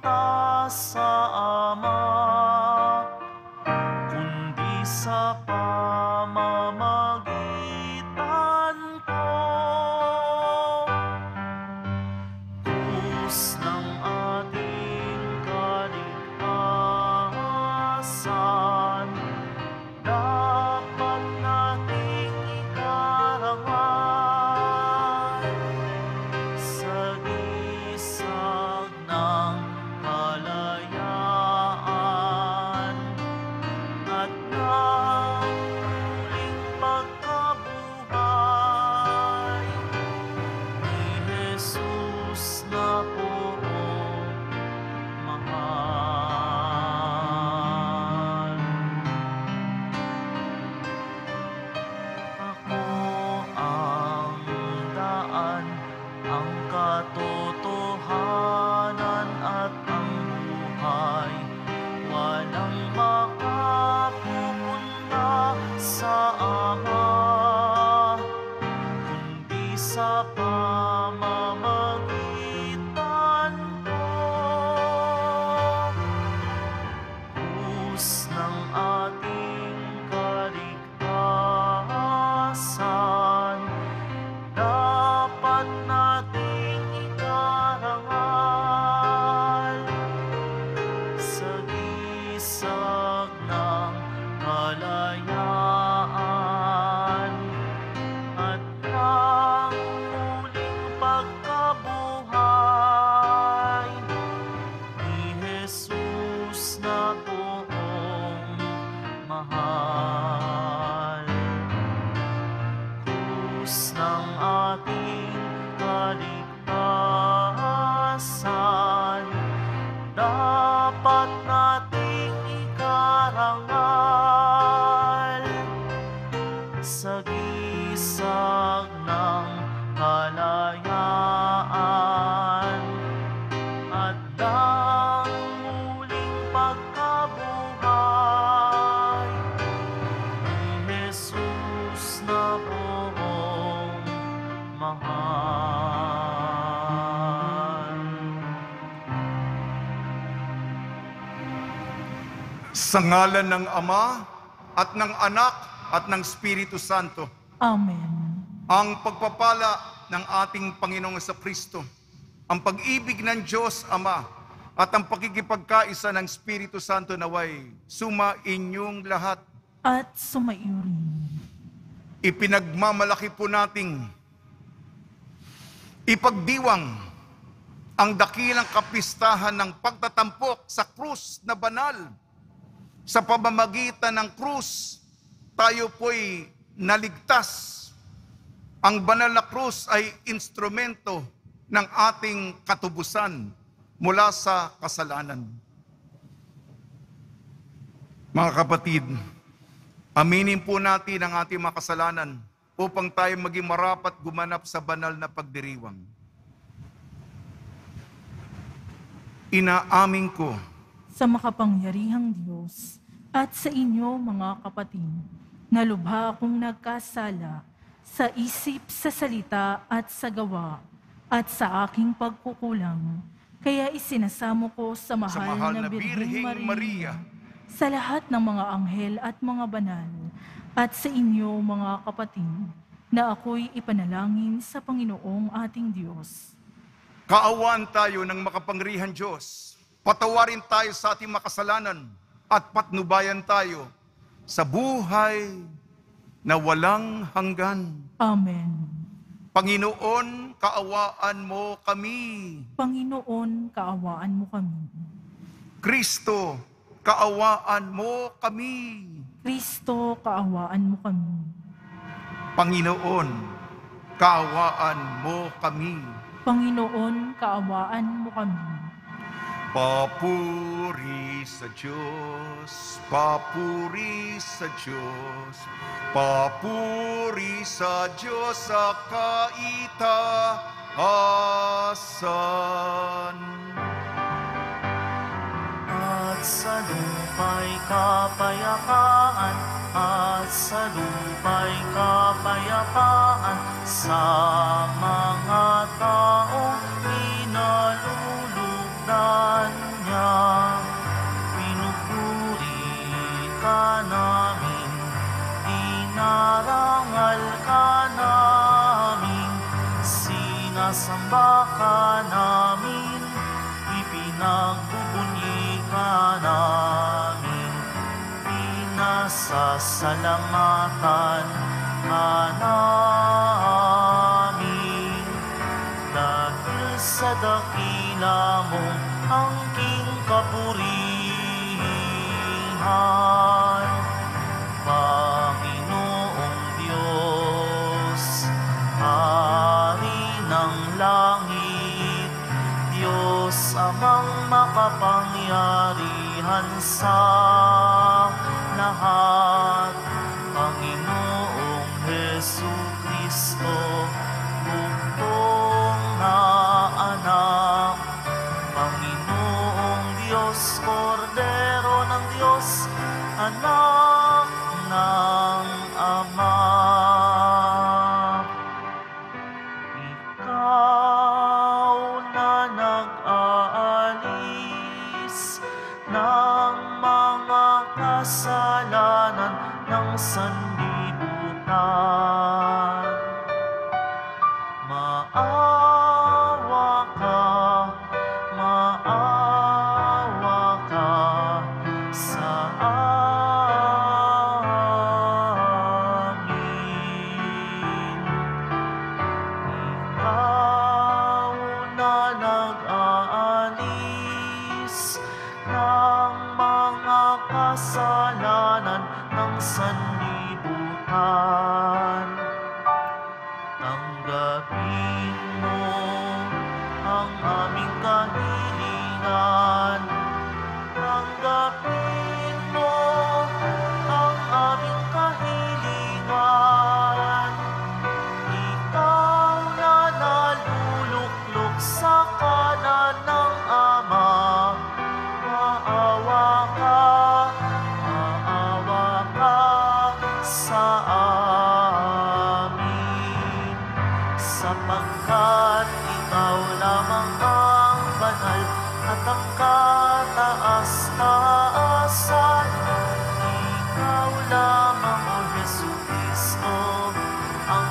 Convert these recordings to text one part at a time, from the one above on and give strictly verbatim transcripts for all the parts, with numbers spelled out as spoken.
kita sa Ama, kundi sa pamamagitan ko. Krus ng ating kaligtasan, dapat nating ikarangal sa gisag ng kalayaan at ng muling pagkabuhay ni Jesus na poong mahal. Ako ang daan, ang katotohanan at ang buhay. Walang makapupunta sa Ama, kundi sa pamamagitan ko. Krus ng ating kaligtasan, dapat nating ikarangal sa gisag ng kalayaan at ng muling pagkabuhay ni Jesus na poong mahal. Krus ng ating kaligtasan, dapat nating ikarangal sa gisag ng kalayaan at ng muling pagkabuhay ni Jesus na poong mahal. Sa ngalan ng Ama at ng Anak at ng Espiritu Santo, Amen. ang pagpapala ng ating Panginoong Kristo, ang pag-ibig ng Diyos Ama, at ang pakikipagkaisa ng Espiritu Santo naway suma inyong lahat. At sumaiyo rin. Ipinagmamalaki po nating ipagdiwang ang dakilang kapistahan ng pagtatampok sa krus na banal. Sa pamamagitan ng krus, tayo po'y naligtas. Ang banal na krus ay instrumento ng ating katubusan mula sa kasalanan. Mga kapatid, aminin po natin ang ating mga kasalanan upang tayo maging marapat gumanap sa banal na pagdiriwang. Inaamin ko Sa makapangyarihang Diyos at sa inyo mga kapatid, na lubha akong nagkasala sa isip, sa salita at sa gawa at sa aking pagkukulang. Kaya isinasamo ko sa mahal, sa mahal na na Birheng Birheng Maria, Maria, sa lahat ng mga anghel at mga banal, at sa inyo mga kapatid, na ako'y ipanalangin sa Panginoong ating Diyos. kaawaan tayo ng makapangyarihan Diyos. Patawarin tayo sa ating makasalanan at patnubayan tayo sa buhay na walang hanggan. Amen. Panginoon, kaawaan mo kami. Panginoon, kaawaan mo kami. Kristo, kaawaan mo kami. Kristo, kaawaan mo kami. Panginoon, kaawaan mo kami. Panginoon, kaawaan mo kami. Papuri sa Diyos, papuri sa Diyos, papuri sa Diyos sa kaitaasan. At sa lupa'y kapayapaan, at sa lupa'y kapayapaan, sa mga taong pinalulugdan ka namin, ipinagbubunyi ka namin, pinasasalamatan ka namin. Dahil sa dakila mong angking kapurihan, Panginoong Diyos, Hari ng langit, Diyos amang makapangyarihan sa lahat, Panginoong Jesucristo, bugtong na anak, Panginoong Diyos, Kordero ng Diyos, anak ng Ama. Ikaw na nag-aalis ng mga kasalanan ng sanlibutan, maawa ka, maawa ka sa amin. Ikaw na nag-aalis ng mga kasalanan ng sanlibutan, tanggapin mo ang aming kahilingan, tanggapin mo ang aming kahilingan. Ikaw na naluluklok sa kanan ng Ama, maawa ka, maawa ka sa amin, sapagkat ikaw lamang ang banal at ang kataas-taasan. Ikaw lamang, O Jesucristo, ang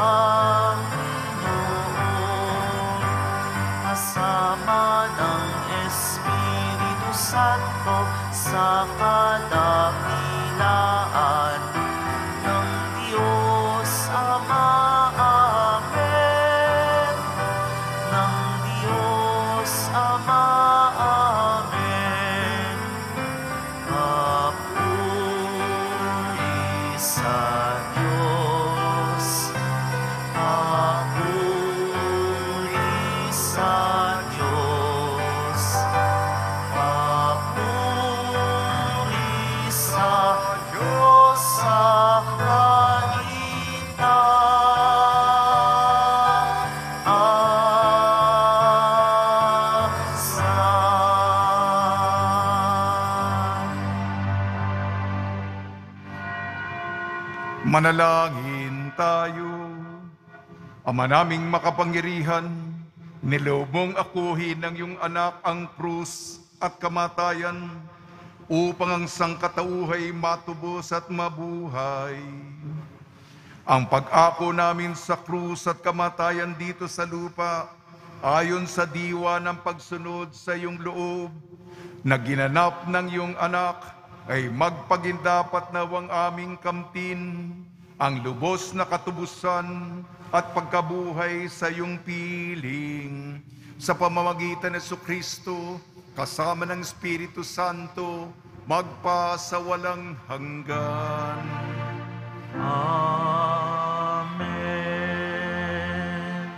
Panginoon, kasama ng Espiritu Santo sa kadakilaan ng Diyos Ama. Amen. Ng Diyos Ama. Amen. Papuri sa Diyos, papuri sa Diyos, papuri sa Diyos sa kaitaasan. Manalangin tayo. Ama naming makapangyarihan, niloob mong akuhin ng iyong anak ang krus at kamatayan upang ang sangkatauhay matubos at mabuhay. Ang pag-ako namin sa krus at kamatayan dito sa lupa, ayon sa diwa ng pagsunod sa iyong loob, na ginanap ng iyong anak, ay magpagindapat nawang aming kamtin ang lubos na katubusan at pagkabuhay sa iyong piling. Sa pamamagitan ng Jesucristo, kasama ng Espiritu Santo, magpa sa walang hanggan. Amen.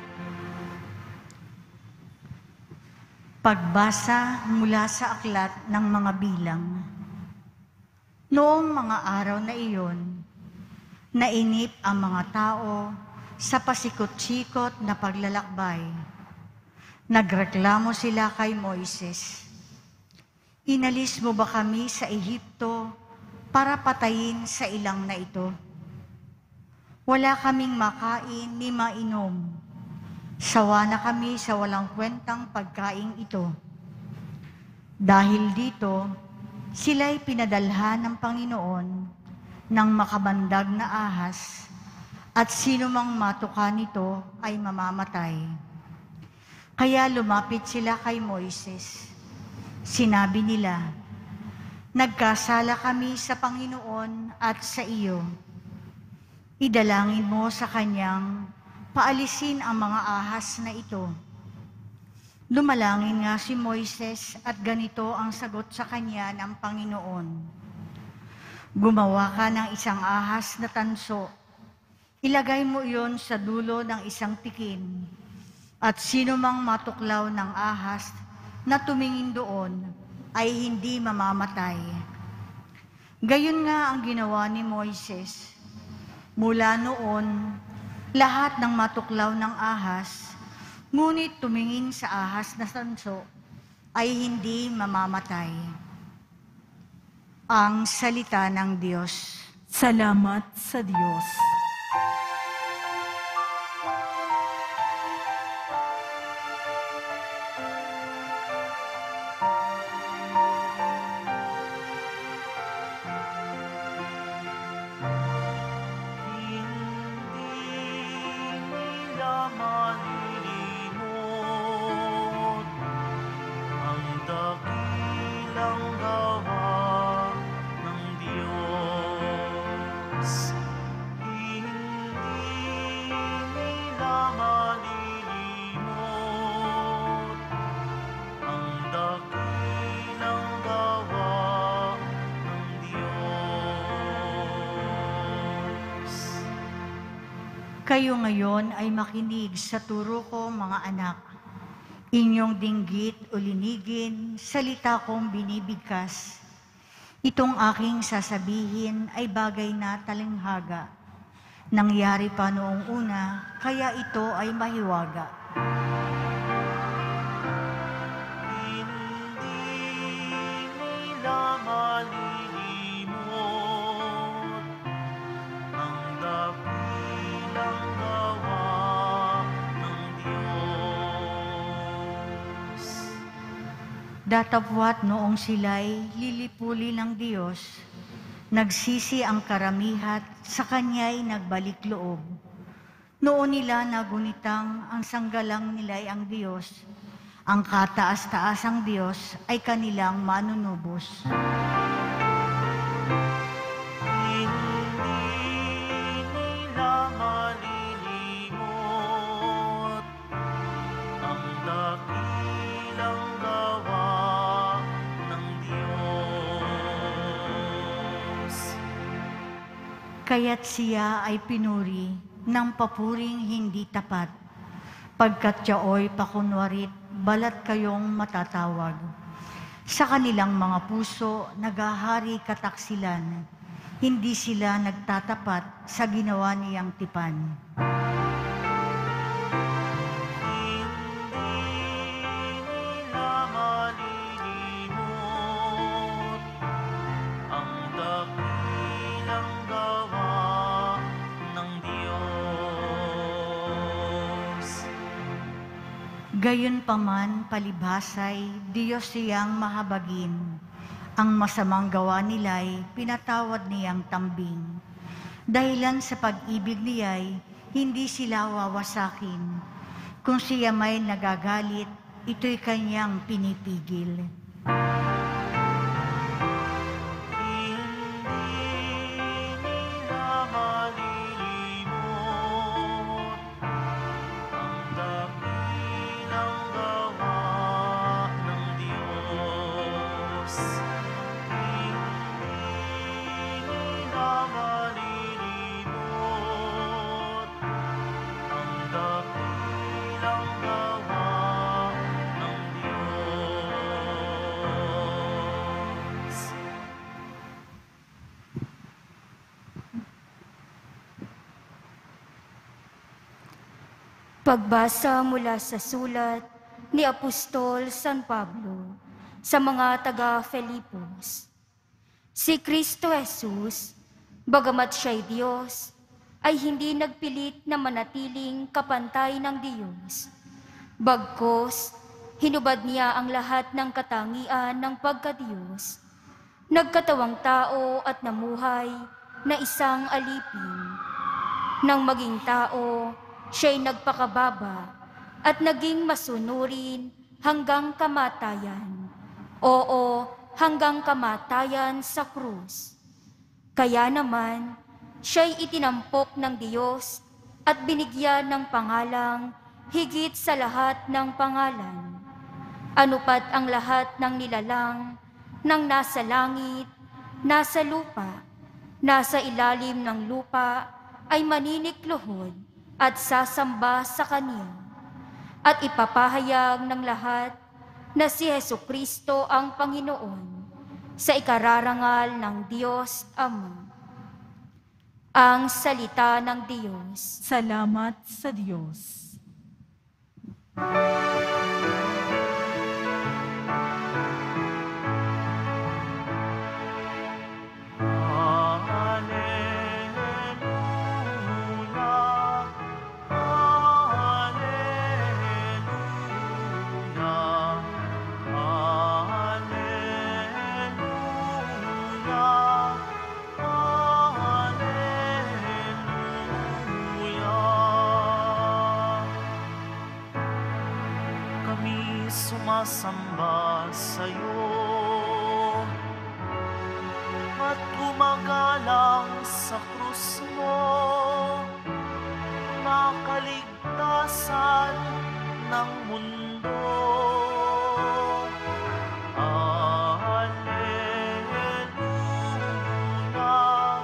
Pagbasa mula sa aklat ng mga bilang. Noong mga araw na iyon, nainip ang mga tao sa pasikot-sikot na paglalakbay. Nagreklamo sila kay Moises, "Inalis mo ba kami sa Ehipto para patayin sa ilang na ito? Wala kaming makain ni mainom. Sawa na kami sa walang kwentang pagkain ito." Dahil dito, sila'y pinadalhan ng Panginoon ng makabandag na ahas, at sino mang matuka nito ay mamamatay. Kaya lumapit sila kay Moises. Sinabi nila, "Nagkasala kami sa Panginoon at sa iyo. Idalangin mo sa kanyang paalisin ang mga ahas na ito." Lumalangin nga si Moises at ganito ang sagot sa kanya ng Panginoon. "Gumawa ka ng isang ahas na tanso. Ilagay mo iyon sa dulo ng isang tikin. At sino mang matuklaw ng ahas na tumingin doon ay hindi mamamatay." Gayon nga ang ginawa ni Moises. Mula noon, lahat ng matuklaw ng ahas, ngunit tumingin sa ahas na tanso, ay hindi mamamatay. Ang salita ng Diyos. Salamat sa Diyos. Kayo ngayon ay makinig sa turo ko, mga anak. Inyong dinggit o linigin, salita kong binibigkas. Itong aking sasabihin ay bagay na talinghaga. Nangyari pa noong una, kaya ito ay mahiwaga. Datapwat noong sila'y lilipuli ng Diyos, nagsisi ang karamihat, sa Kanya'y nagbalik loob. Noon nila nagunitang ang sanggalang nila'y ang Diyos, ang kataas-taasang Diyos ay kanilang manunubos. Kaya't siya ay pinuri ng papuring hindi tapat, pagkat siyaoy pakunwarit, balat kayong matatawag. Sa kanilang mga puso, naghahari kataksilan, hindi sila nagtatapat sa ginawa niyang tipan. Gayon paman palibhasay, Diyos siyang mahabagin. Ang masamang gawa nila'y pinatawad niyang tambing. Dahilan sa pag-ibig niya'y hindi sila wawasakin. Kung siya may nagagalit, ito'y kanyang pinipigil. Pagbasa mula sa sulat ni Apostol San Pablo sa mga taga-Filipos. Si Kristo Jesus, bagamat siya'y Diyos, ay hindi nagpilit na manatiling kapantay ng Diyos. Bagkus, hinubad niya ang lahat ng katangian ng pagka-Diyos. Nagkatawang tao at namuhay na isang alipin. Nang maging tao, siya'y nagpakababa, at naging masunurin hanggang kamatayan. Oo, hanggang kamatayan sa krus. Kaya naman, siya'y itinampok ng Diyos at binigyan ng pangalang higit sa lahat ng pangalan. Anupat ang lahat ng nilalang ng nasa langit, nasa lupa, nasa ilalim ng lupa ay maninikluhod at sasamba sa Kanya. At ipapahayag ng lahat na si Hesukristo ang Panginoon sa ikararangal ng Diyos Ama. Ang salita ng Diyos. Salamat sa Diyos. Sumasamba sa'yo at gumagalang sa krus mo na kaligtasan ng mundo. Alleluia,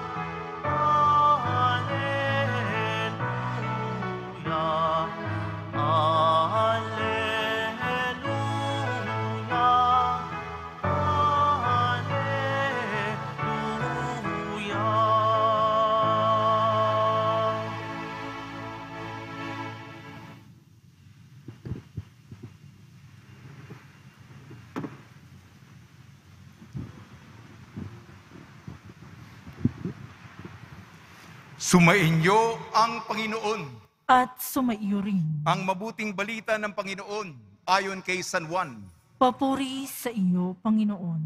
Sumainyo ang Panginoon. At sumaiyo rin. Ang mabuting balita ng Panginoon ayon kay San Juan. Papuri sa iyo, Panginoon.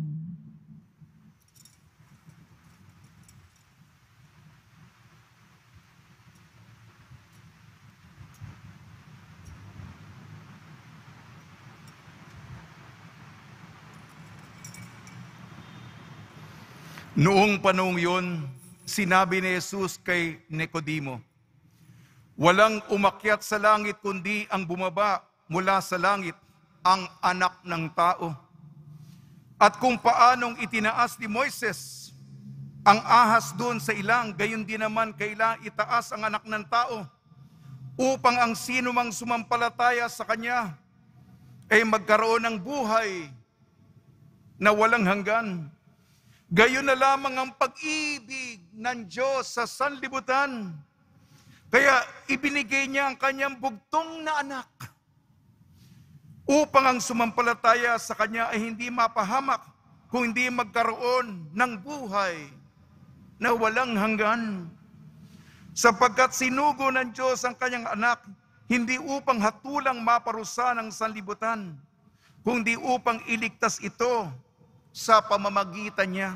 Noong panahong yun, sinabi ni Jesus kay Nicodemo, walang umakyat sa langit kundi ang bumaba mula sa langit, ang anak ng tao. At kung paanong itinaas ni Moises ang ahas doon sa ilang, gayon din naman kailangan itaas ang anak ng tao, upang ang sino mang sumampalataya sa kanya ay magkaroon ng buhay na walang hanggan. Gayon na lamang ang pag-ibig ng Diyos sa sanlibutan. Kaya ibinigay niya ang kanyang bugtong na anak upang ang sumampalataya sa kanya ay hindi mapahamak, kung hindi magkaroon ng buhay na walang hanggan. Sapagkat sinugo ng Diyos ang kanyang anak, hindi upang hatulang maparusa ng sanlibutan, kundi upang iligtas ito sa pamamagitan niya.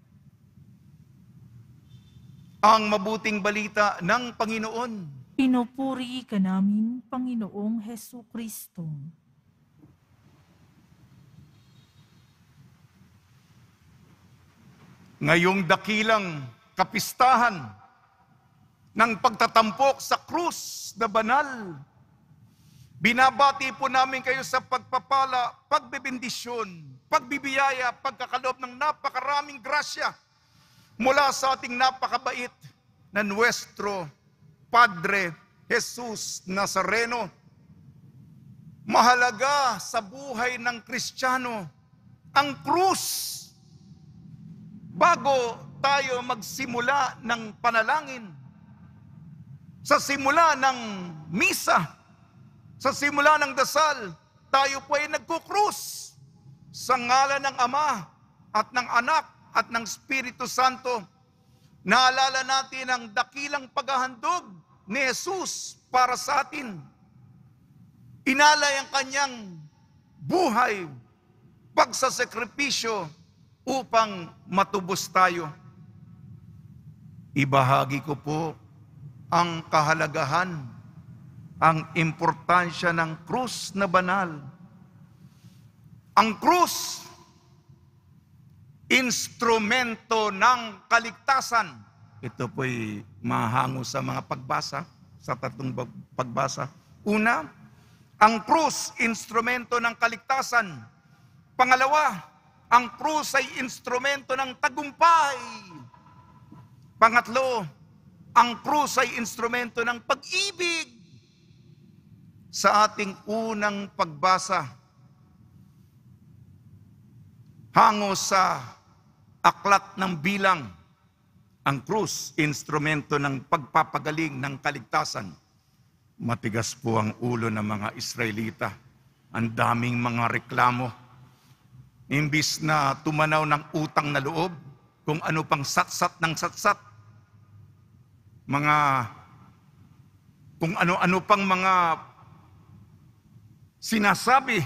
Ang mabuting balita ng Panginoon. Pinupuri ka namin, Panginoong Hesukristo. Ngayong dakilang kapistahan ng pagtatampok sa krus na banal, binabati po namin kayo sa pagpapala, pagbibindisyon, pagbibiyaya, pagkakalob ng napakaraming grasya mula sa ating napakabait na Nuestro Padre Jesus Nazareno. Mahalaga sa buhay ng Kristiyano ang krus. Bago tayo magsimula ng panalangin, sa simula ng misa, sa simula ng dasal, tayo po ay nagkukrus sa ngalan ng Ama at ng Anak at ng Espiritu Santo. Naalala natin ang dakilang paghahandog ni Jesus para sa atin. Inalay ang kanyang buhay, pagsasakripisyo upang matubos tayo. Ibahagi ko po ang kahalagahan ang importansya ng krus na banal. Ang krus, instrumento ng kaligtasan. Ito po'y mahango sa mga pagbasa, sa tatlong pagbasa. Una, ang krus, instrumento ng kaligtasan. Pangalawa, ang krus ay instrumento ng tagumpay. Pangatlo, ang krus ay instrumento ng pag-ibig. Sa ating unang pagbasa, hango sa aklat ng bilang, ang krus, instrumento ng pagpapagaling ng kaligtasan. Matigas po ang ulo ng mga Israelita. Ang daming mga reklamo. Imbis na tumanaw ng utang na loob, kung ano pang satsat ng satsat, mga, kung ano-ano pang mga sinasabi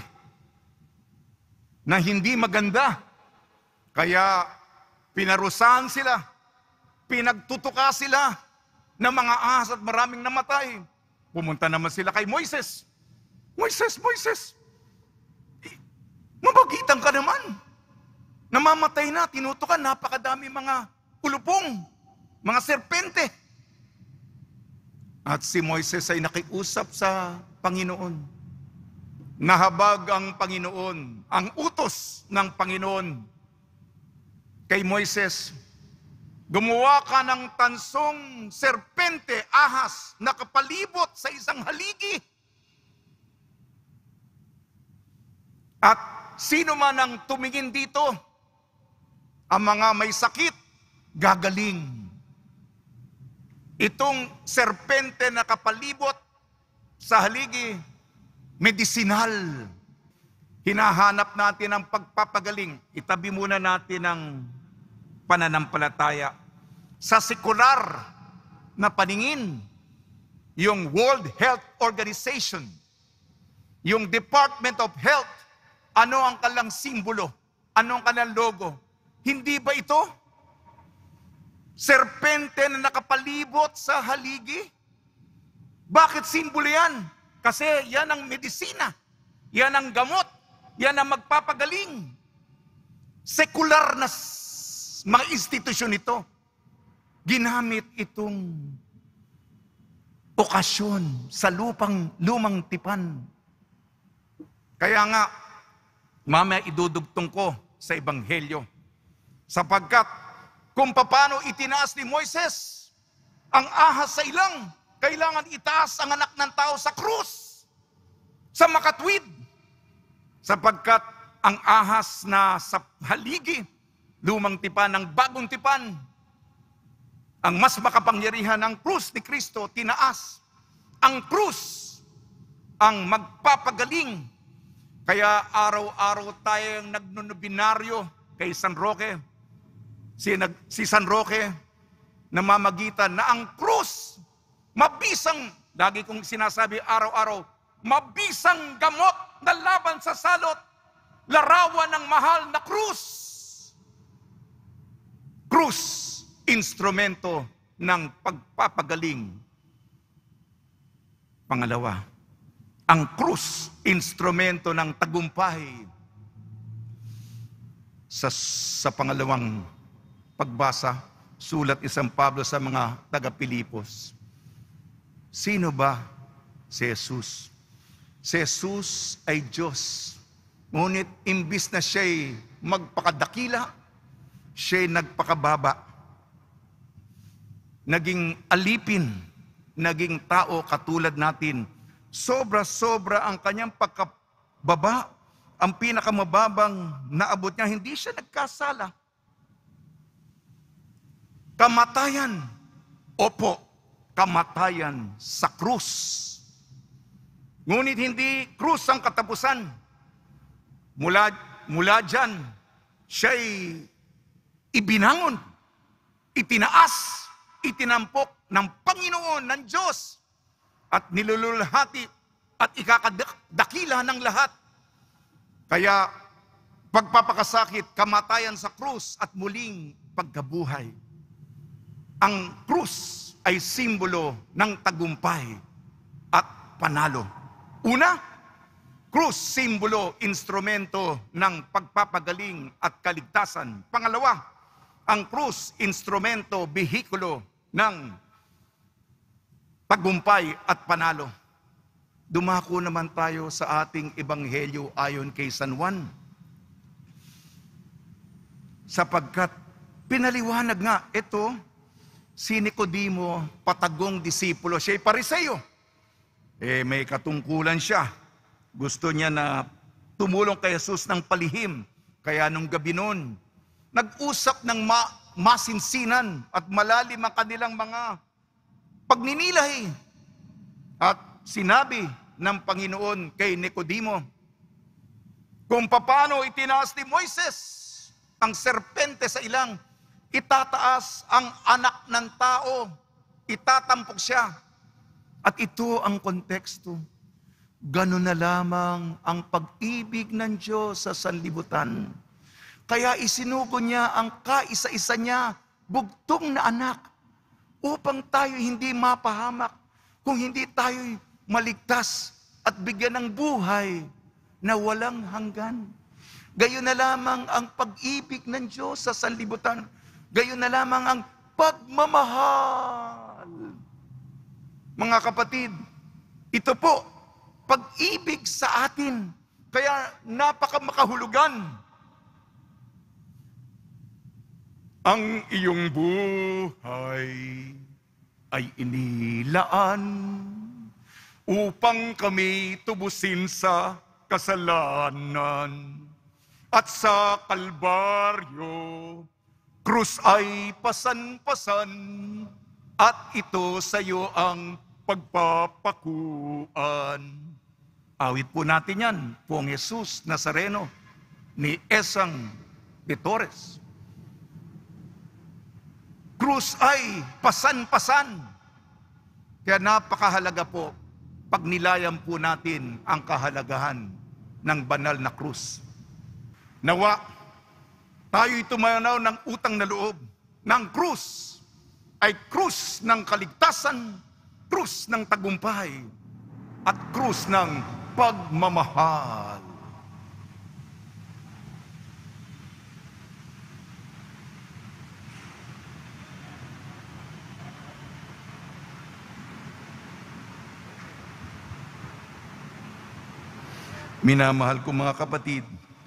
na hindi maganda. Kaya pinarusahan sila, pinagtutuka sila ng mga ahas at maraming namatay. Pumunta naman sila kay Moises. Moises, Moises, mabagitan ka naman. Namamatay na, tinutukan, napakadami mga ulupong, mga serpente. At si Moises ay nakiusap sa Panginoon. Nahabag ang Panginoon, ang utos ng Panginoon kay Moises. Gumawa ka ng tansong serpente, ahas, na kapalibot sa isang haligi. At sino man ang tumingin dito, ang mga may sakit, gagaling. Itong serpente na kapalibot sa haligi, medisinal. Hinahanap natin ang pagpapagaling. Itabi muna natin ang pananampalataya. Sa sekular na paningin, yung World Health Organization, yung Department of Health, ano ang kanilang simbolo? Ano ang kanilang logo? Hindi ba ito serpente na nakapalibot sa haligi? Bakit simbolo yan? Kasi yan ang medisina, yan ang gamot, yan ang magpapagaling. Sekular na mga institusyon ito, ginamit itong okasyon sa lupang lumang tipan. Kaya nga, mamaya idudugtong ko sa Ebanghelyo. Sapagkat kung paano itinaas ni Moises ang ahas sa ilang, kailangan itaas ang anak ng tao sa krus, sa makatwid. Sapagkat ang ahas na sa haligi, lumang tipan ng bagong tipan, ang mas makapangyarihan ng krus ni Kristo, tinaas. Ang krus ang magpapagaling. Kaya araw-araw tayong nagnunubinaryo kay San Roque. Si, si San Roque, namamagitan na ang krus, mabisang, lagi kong sinasabi araw-araw, mabisang gamot na laban sa salot, larawan ng mahal na krus. Krus, instrumento ng pagpapagaling. Pangalawa, ang krus, instrumento ng tagumpay. Sa, sa pangalawang pagbasa, sulat ni San Pablo sa mga taga-Pilipos. Sino ba si Jesus? Si Jesus ay Diyos. Ngunit imbis na siya'y magpakadakila, siya'y nagpakababa. Naging alipin, naging tao katulad natin. Sobra-sobra ang kanyang pagkababa, ang pinakamababang naabot niya, hindi siya nagkasala. Kamatayan, opo, kamatayan sa krus. Ngunit hindi krus ang katapusan. Mula, mula dyan, siya'y ibinangon, itinaas, itinampok ng Panginoon, ng Diyos, at nilululhati at ikakadakila ng lahat. Kaya pagpapakasakit, kamatayan sa krus at muling pagkabuhay. Ang krus ay simbolo ng tagumpay at panalo. Una, krus, simbolo, instrumento ng pagpapagaling at kaligtasan. Pangalawa, ang krus, instrumento, bihikulo ng tagumpay at panalo. Dumako naman tayo sa ating ebanghelyo ayon kay San Juan. Sapagkat pinaliwanag nga, ito, si Nicodemo, patagong disipulo, siya'y Pariseo. Eh, may katungkulan siya. Gusto niya na tumulong kay Jesus ng palihim. Kaya nung gabi noon, nag-usap ng ma- masinsinan at malalim ang kanilang mga pagninilay. At sinabi ng Panginoon kay Nicodemo, kung paano itinaas ni Moises ang serpente sa ilang, itataas ang anak ng tao, itatampok siya. At ito ang konteksto. Ganun na lamang ang pag-ibig ng Diyos sa sanlibutan. Kaya isinugo niya ang kaisa-isa niya, bugtong na anak, upang tayo hindi mapahamak, kung hindi tayo maligtas at bigyan ng buhay na walang hanggan. Gayon na lamang ang pag-ibig ng Diyos sa sanlibutan. Gayon na lamang ang pagmamahal. Mga kapatid, ito po, pag-ibig sa atin. Kaya napakamakahulugan. Ang iyong buhay ay inilaan upang kami tubusin sa kasalanan. At sa Kalbaryo, krus ay pasan-pasan, at ito sa iyo ang pagpapakuan. Awit po natin yan, Pong Jesus Nazareno, ni Esang de Torres. Krus ay pasan-pasan. Kaya napakahalaga po, pag nilayan po natin ang kahalagahan ng banal na krus. Nawa, tayo'y tumanaw ng utang na loob ng krus ay krus ng kaligtasan, krus ng tagumpay, at krus ng pagmamahal. Minamahal ko mga kapatid,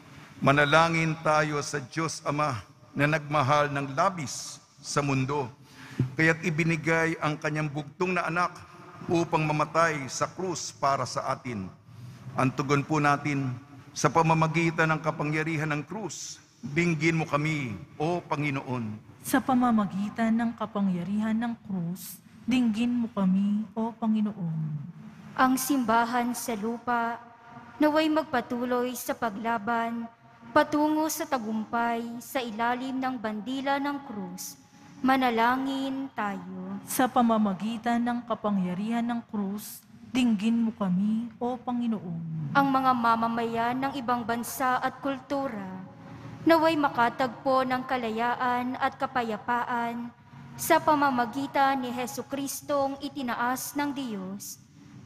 manalangin tayo sa Diyos Ama na nagmahal ng labis sa mundo, kaya't ibinigay ang kanyang bugtong na anak upang mamatay sa krus para sa atin. Ang tugon po natin, sa pamamagitan ng kapangyarihan ng krus, dinggin mo kami, O Panginoon. Sa pamamagitan ng kapangyarihan ng krus, dinggin mo kami, O Panginoon. Ang simbahan sa lupa, naway magpatuloy sa paglaban, patungo sa tagumpay sa ilalim ng bandila ng krus. Manalangin tayo. Sa pamamagitan ng kapangyarihan ng krus, dinggin mo kami, O Panginoon. Ang mga mamamayan ng ibang bansa at kultura, naway makatagpo ng kalayaan at kapayapaan sa pamamagitan ni Jesukristong itinaas ng Diyos.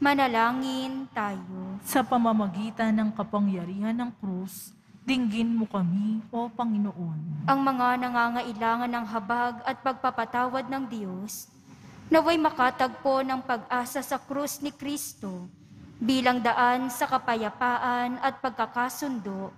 Manalangin tayo. Sa pamamagitan ng kapangyarihan ng krus, dinggin mo kami, O Panginoon. Ang mga nangangailangan ng habag at pagpapatawad ng Diyos, naway makatagpo ng pag-asa sa krus ni Kristo bilang daan sa kapayapaan at pagkakasundo.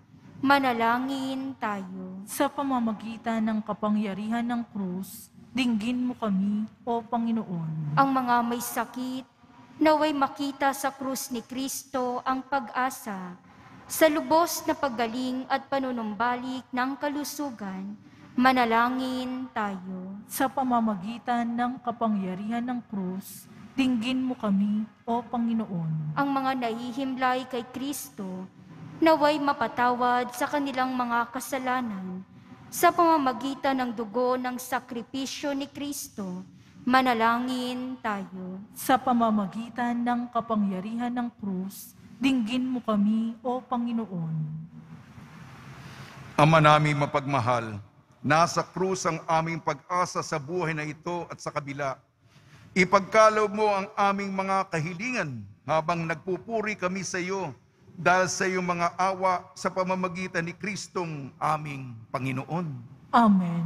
Manalangin tayo. Sa pamamagitan ng kapangyarihan ng krus, dinggin mo kami, O Panginoon. Ang mga may sakit, naway makita sa krus ni Kristo ang pag-asa sa lubos na paggaling at panunumbalik ng kalusugan. Manalangin tayo. Sa pamamagitan ng kapangyarihan ng krus, dinggin mo kami, O Panginoon. Ang mga nahihimlay kay Kristo, naway mapatawad sa kanilang mga kasalanan sa pamamagitan ng dugo ng sakripisyo ni Kristo. Manalangin tayo. Sa pamamagitan ng kapangyarihan ng krus, dinggin mo kami, O Panginoon. Ama naming mapagmahal, nasa krus ang aming pag-asa sa buhay na ito at sa kabila. Ipagkaloob mo ang aming mga kahilingan habang nagpupuri kami sa iyo dahil sa iyong mga awa sa pamamagitan ni Kristong aming Panginoon. Amen.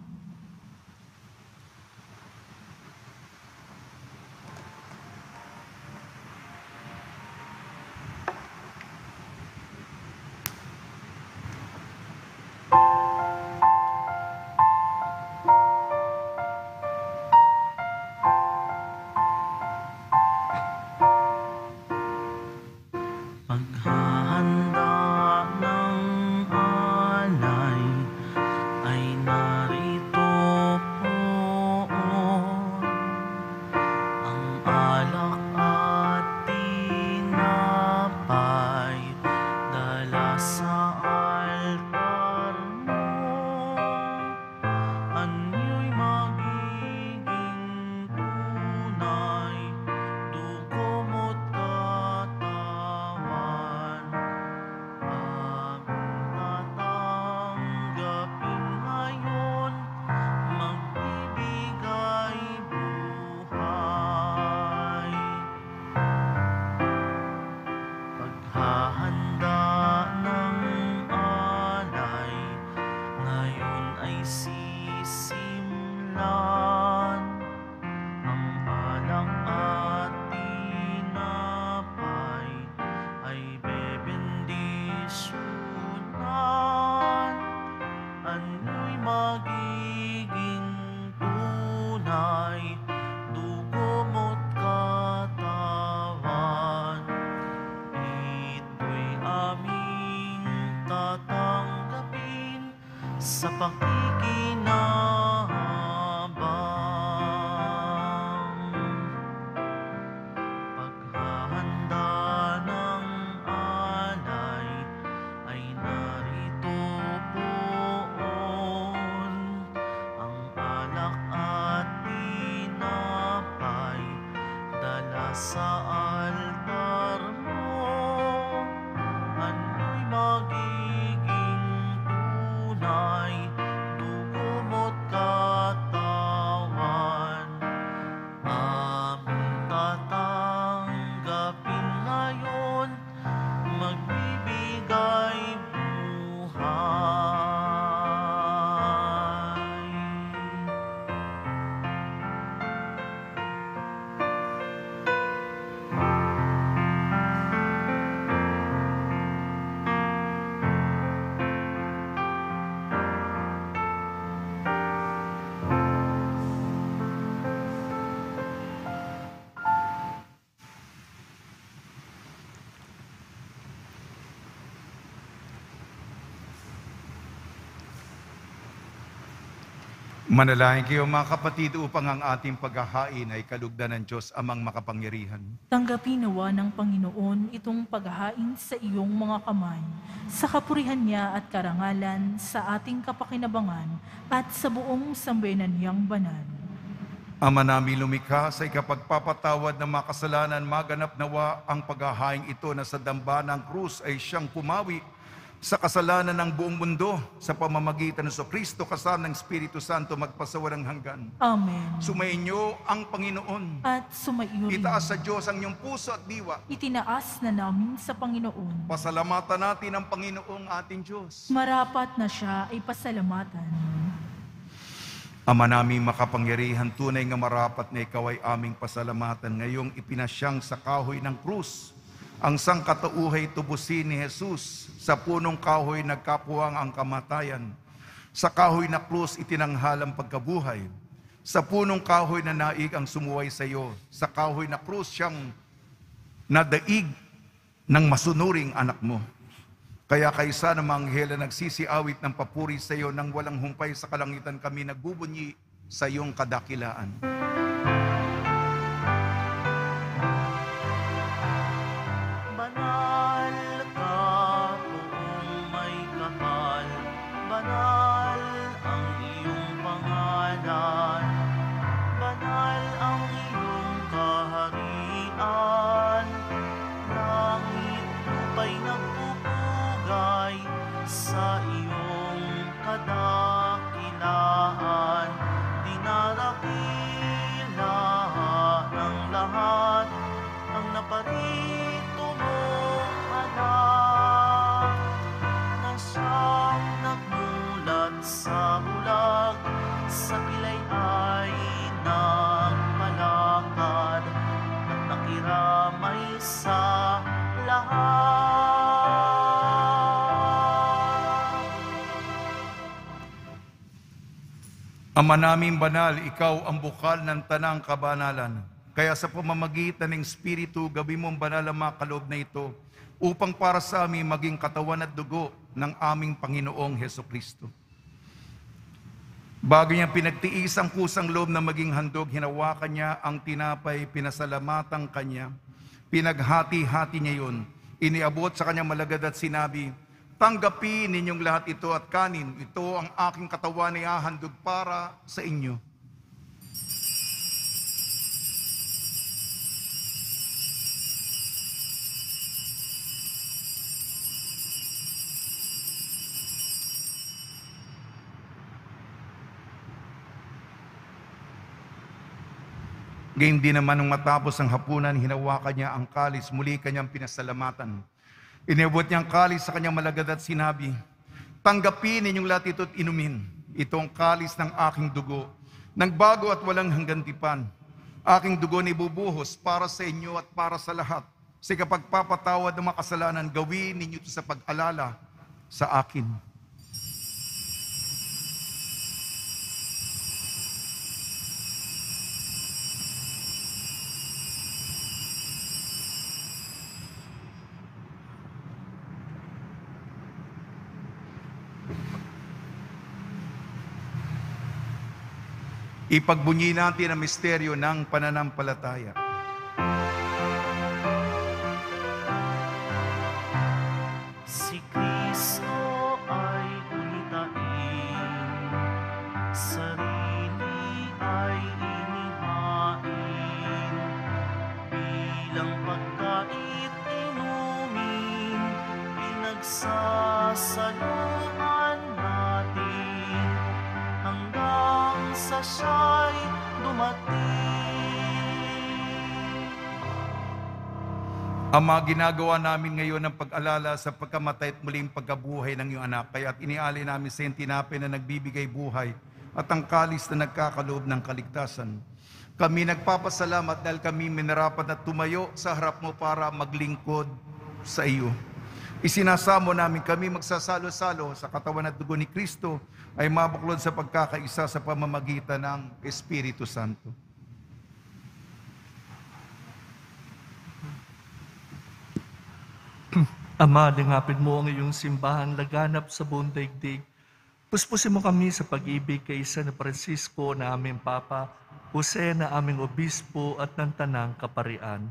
Paghahanda ng alay ay narito po ang alak at tinapay dala sa altar mo. Anyo'y magiging tunay, dugo mo't katawan. Aming tatanggapin ngayon, magbibigay buhay. Paghahanda ng alay, ngayon ay sisimlan. Ang alak at tinapay ay bebendisyonan. Ano'y magiging tunay, dugo mo't katawan. Ito'y aming tatanggapin sa pakikinabang. Paghahanda ng alay ay narito poon ang alak at tinapay dala sa altar mo. Ano'y magiging tunay, dugo mo't katawan. Aming tatanggapin ngayon, magbibigay buhay. Manalangin kayo mga kapatid upang ang ating paghahain ay kalugdan ng Diyos amang makapangyarihan. Tanggapin nawa ng Panginoon itong paghahain sa iyong mga kamay, sa kapurihan niya at karangalan, sa ating kapakinabangan at sa buong sambayanan niyang banal. Ama namin lumikha, sa ikapagpapatawad ng mga kasalanan, maganap nawa ang paghahain ito na sa damba ng krus ay siyang pumawi sa kasalanan ng buong mundo sa pamamagitan ng Kristo kasama ng Espiritu Santo magpasawalang hanggan. Amen. Sumainyo ang Panginoon. At sumaiyo rin. Itaas sa Diyos ang inyong puso at diwa. Itinaas na namin sa Panginoon. Pasalamatan natin ang Panginoong ating Diyos. Marapat na siya ay pasalamatan. Ama namin makapangyarihan, tunay nga marapat na ikaw ay aming pasalamatan. Ngayong ipinasyang sa kahoy ng krus, ang sangkatauhay tubusin ni Jesus. Sa punong kahoy nagkapuwang ang kamatayan. Sa kahoy na krus itinanghal ang pagkabuhay. Sa punong kahoy na naig ang sumuway sa iyo. Sa kahoy na krus siyang nadaig ng masunuring anak mo. Kaya kaysa ng mga anghel na nagsisiawit ng papuri sa iyo nang walang humpay sa kalangitan, kami nagbubunyi sa iyong kadakilaan. Sa iyong kadakilaan, dinarapila ng lahat ang napari Espiritu mong anak, na siyang nagmulat sa bulag, sa pilay ay nagpalakad, at nakiramay sa lahat. Ama naming banal, ikaw ang bukal ng tanang kabanalan. Kaya sa pamamagitan ng Espiritu, gawin mong banal ang mga kaloob na ito, upang para sa amin maging katawan at dugo ng aming Panginoong Hesukristo. Bago niya pinagtiis ang kusang loob na maging handog, hinawakan niya ang tinapay, pinasalamatan kanya, pinaghati-hati niya yun, iniabot sa kanyang malagad at sinabi, "Tanggapin ninyong lahat ito at kanin. Ito ang aking katawan na ihahandog para sa inyo." Gayun din naman nung matapos ang hapunan, hinawakan niya ang kalis, muli kanyang pinasalamatan. Iniabot niya ang kalis sa kanyang malagad at sinabi, "Tanggapin ninyong lahat ito at inumin. Ito ang kalis ng aking dugo, ng bago at walang hanggang tipan. Aking dugo na ibubuhos para sa inyo at para sa lahat. Sa kapagpapatawad ng mga kasalanan, gawin ninyo ito sa pag-alala sa akin." Ipagbunyi natin ang misteryo ng pananampalataya. Si Kristo ay unitain, sarili ay inihain, bilang pagkait inumin, pinagsasaluan natin, hanggang sa siya'y dumating. Ama, ginagawa namin ngayon ang pag-alala sa pagkamatay at muling pagkabuhay ng iyong anak. Kaya't inialay namin sa iyong tinapay na nagbibigay buhay at ang kalis na nagkakaloob ng kaligtasan. Kami nagpapasalamat dahil kami minarapat na tumayo sa harap mo para maglingkod sa iyo. Isinasamo namin kami magsasalo-salo sa katawan at dugo ni Kristo ay mabuklod sa pagkakaisa sa pamamagitan ng Espiritu Santo. Ama, lingapin mo ang iyong simbahan laganap sa buong daigdig. Puspusin mo kami sa pag-ibig kay San Francisco na aming Papa, Jose na aming Obispo at ng Tanang Kaparian.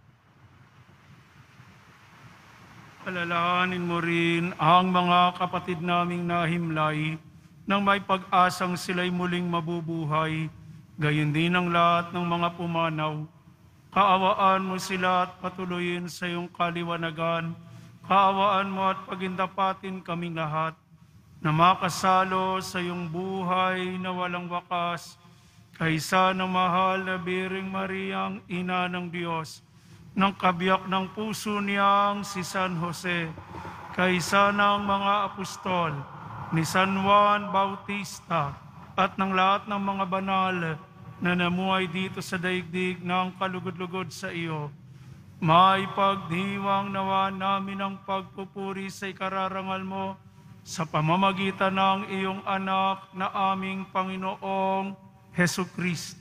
Alalahanin mo rin ang mga kapatid naming nahimlay nang may pag-asang sila'y muling mabubuhay, gayon din ang lahat ng mga pumanaw. Kaawaan mo sila at patuloyin sa iyong kaliwanagan. Kaawaan mo at pagindapatin kaming lahat na makasalo sa iyong buhay na walang wakas, kaysa ng mahal na Biring Mariang Ina ng Diyos, ng kabiyak ng puso niyang si San Jose, kaysa ng mga apostol, ni San Juan Bautista, at ng lahat ng mga banal na namuhay dito sa daigdig ng kalugod-lugod sa iyo. May pagdiwang nawa namin ang pagpupuri sa ikararangal mo sa pamamagitan ng iyong anak na aming Panginoong Hesukristo.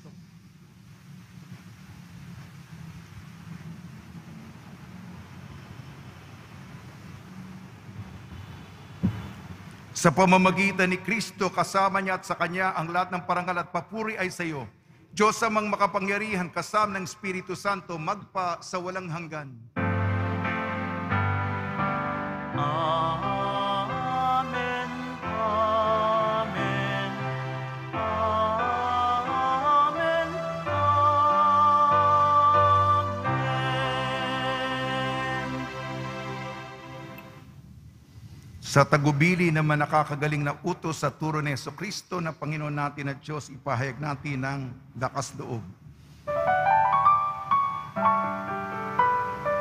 Sa pamamagitan ni Kristo, kasama niya at sa Kanya, ang lahat ng parangal at papuri ay sa iyo. Diyos amang makapangyarihan, kasama ng Espiritu Santo, magpa sa walang hanggan. Amen. Amen. Amen. Amen. Sa tagubili naman nakakagaling na utos sa turo ni Jesucristo na Panginoon natin at Diyos, ipahayag natin ng lakas loob.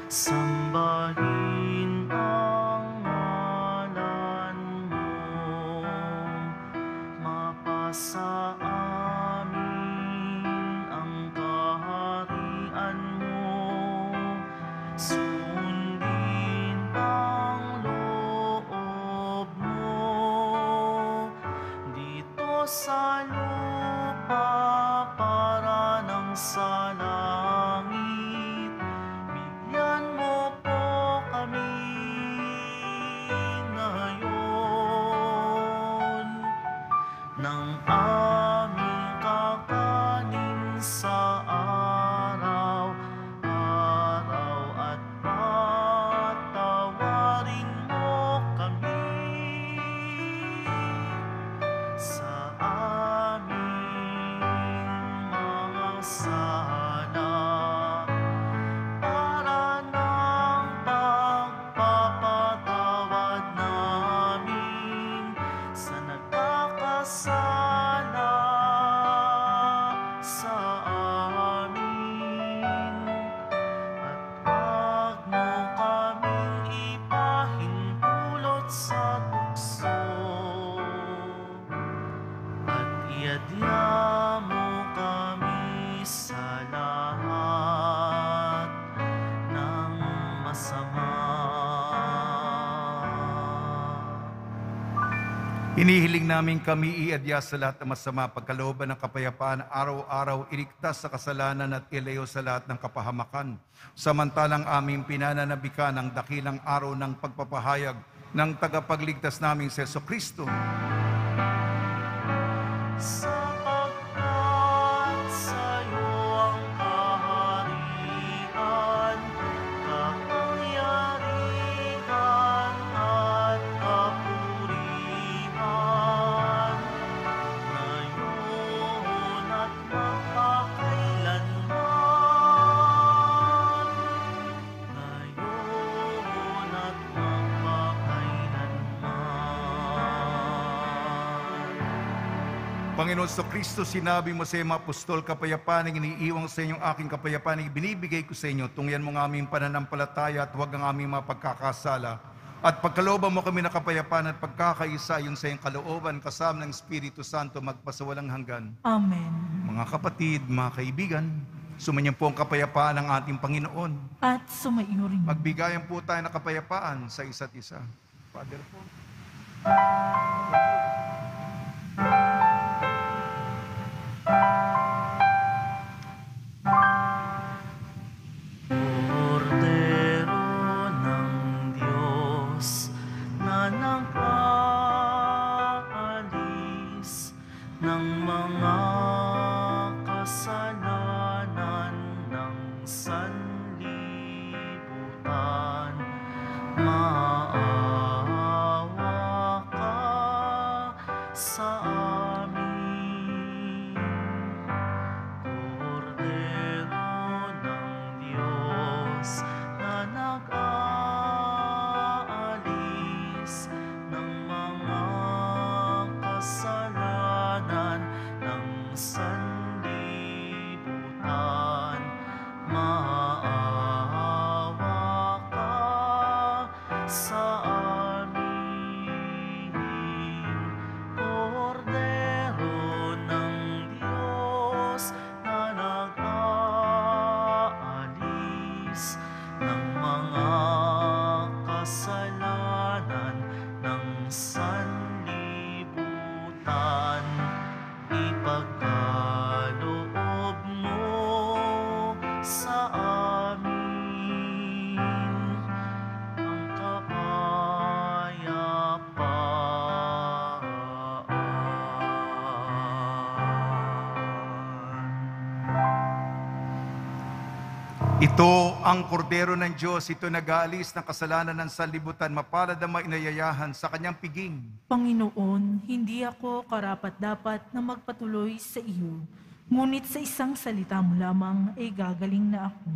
Sambahin ang ngalan mo, mapasa amin ang kaharian mo, sundin ang loob mo, dito sa lupa para ng sa langit. Bigyan mo po kami ngayon ng aming kakanin sa araw-araw at patawarin mo kami sa aming mga sala, para ng pagpapatawad namin sa nagkakasala sa amin. At wag mo kaming ipahintulot sa tukso, at iadya mo kami sa lahat ng masama. Hinihiling namin kami iadya sa lahat ng masama, pagkalooban ng kapayapaan, araw-araw iligtas sa kasalanan at ilayo sa lahat ng kapahamakan. Samantalang aming pinananabikan ang dakilang araw ng pagpapahayag ng tagapagligtas naming si Jesucristo. Sapagkat sa'yo ang kaharian, kapangyarihan at kapurihan, ngayon at magpakailanman, ngayon at magpakailanman. Panginoon sa Kristo, sinabi mo sa mga apostol, kapayapaan ang iniiwang sa inyong aking kapayapaan ang ibinibigay ko sa inyo. Tungyan mo ang aming pananampalataya at huwag ang aming mga pagkakasala. At pagkalooban mo kami ng kapayapaan at pagkakaisa yung sa iyong kalooban kasama ng Espiritu Santo magpasawalang hanggan. Amen. Mga kapatid, mga kaibigan, sumanyan po ang kapayapaan ng ating Panginoon. At sumaiyo rin. Magbigayan po tayo ng kapayapaan sa isa't isa. Father po. Kordero ng Diyos na nag-aalis ng mga kasalanan ng sanlibutan, maawa ka sa amin. Kordero ng Diyos na nag-aalis ng mga kasalanan ng sanlibutan, maawa ka sa amin. Kordero ng Diyos na nag-aalis ng mga kasalanan ng sanlibutan, ipagkaloob mo sa amin ang kapayapaan. Ito ang kordero ng Diyos, ito nag-aalis ng kasalanan ng sanlibutan, mapalad ang mainayayahan sa kanyang piging. Panginoon, hindi ako karapat-dapat na magpatuloy sa iyo, ngunit sa isang salita mo lamang ay gagaling na ako.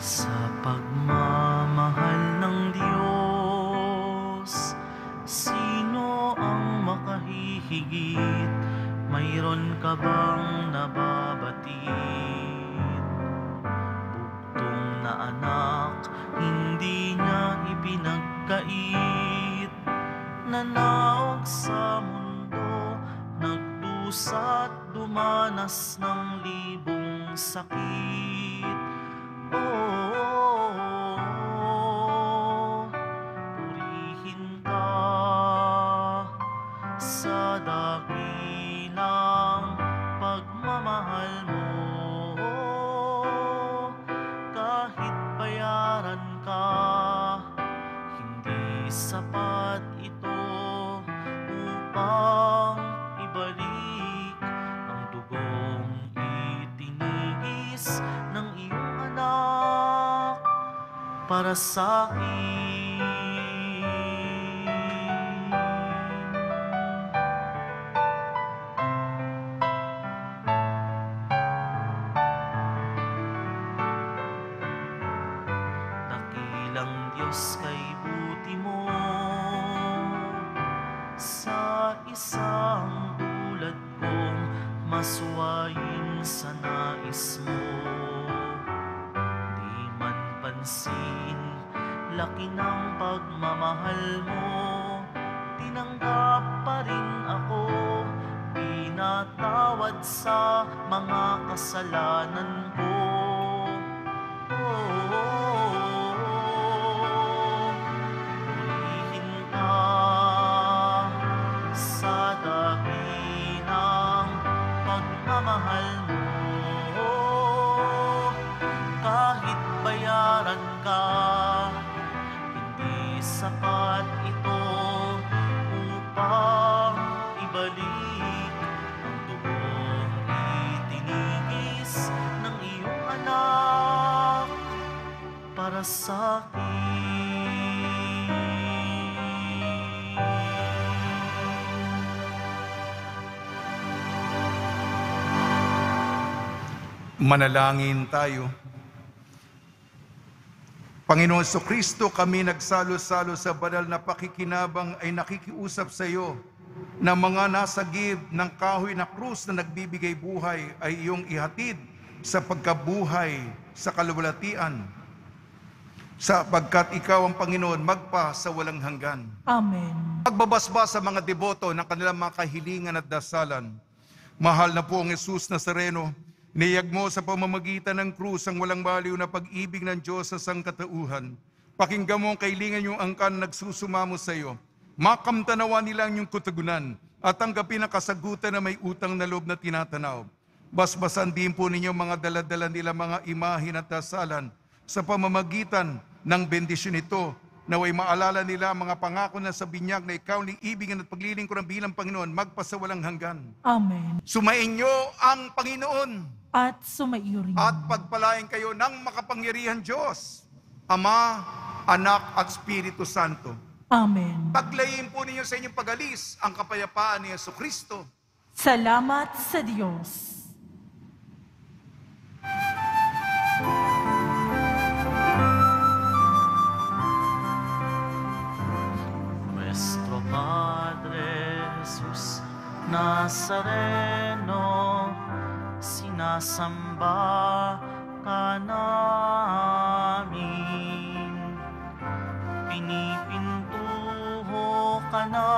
Sa pagmamahal ng Diyos, sino ang makahihigit? Mayroon ka bang nababatid? Bugtong na anak, hindi niya ipinagkait. Nanaog sa mundo, nagdusa't dumanas ng libong sakit. Oh, purihin ka sa dakilang pagmamahal mo. Kahit bayaran ka, hindi sapat ito upang ibalik ang dugong itinigis ng iyong anak para sa akin. Dakilang Diyos kay buti mo, sa isang tulad kong masuwayin sa nais mo. Di man pansin, laki ng pagmamahal mo, tinanggap pa rin ako, pinatawad sa mga kasalanan ko. Purihin ka sa dakilang pagmamahal mo. Kahit bayaran ka, hindi sapat ito upang ibalik ang dugong itinigis ng iyong anak para sa akin. Manalangin tayo. Panginoon Kristo, kami nagsalo-salo sa banal na pakikinabang ay nakikiusap sa iyo na mga nasagip ng kahoy na krus na nagbibigay buhay ay iyong ihatid sa pagkabuhay sa kaluwalhatian, sapagkat ikaw ang Panginoon magpa sa walang hanggan. Amen. Pagbabasbas sa mga deboto ng kanilang mga kahilingan at dasalan, mahal na po ang Jesus Nazareno, niyag mo sa pamamagitan ng krus ang walang baliw na pag-ibig ng Diyos sa sangkatauhan. Pakinggan mo ang kailingan yung angkan na nagsusumamo sa iyo. Makamtanawa nila ang iyong kutagunan at tanggapin ang kasagutan na may utang na loob na tinatanaw. Basbasan din po ninyo mga daladala nila mga imahin at dasalan sa pamamagitan ng bendisyon ito, naway maalala nila ang mga pangako na sa binyag na ikaw ni ibigin at paglilingkuran bilang Panginoon magpasawalang hanggan. Amen. Sumainyo ang Panginoon At sumaiyo rin. at pagpalain kayo ng makapangyarihan Diyos, Ama, Anak at Espiritu Santo. Amen. Paglayin po ninyo sa inyong pag-alis ang kapayapaan ni Jesucristo. Salamat sa Diyos. Nuestro Padre Jesus Nazareno, sinasamba ka namin, pinipintuho ka namin.